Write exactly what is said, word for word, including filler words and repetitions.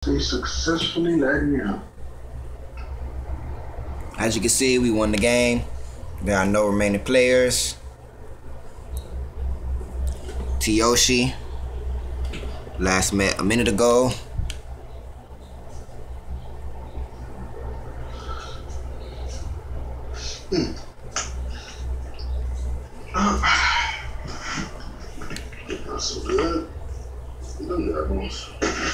They successfully lagged me out. As you can see, we won the game. There are no remaining players. Tyoshi last met a minute ago. Mm. Uh, not so good. Look at that, boss.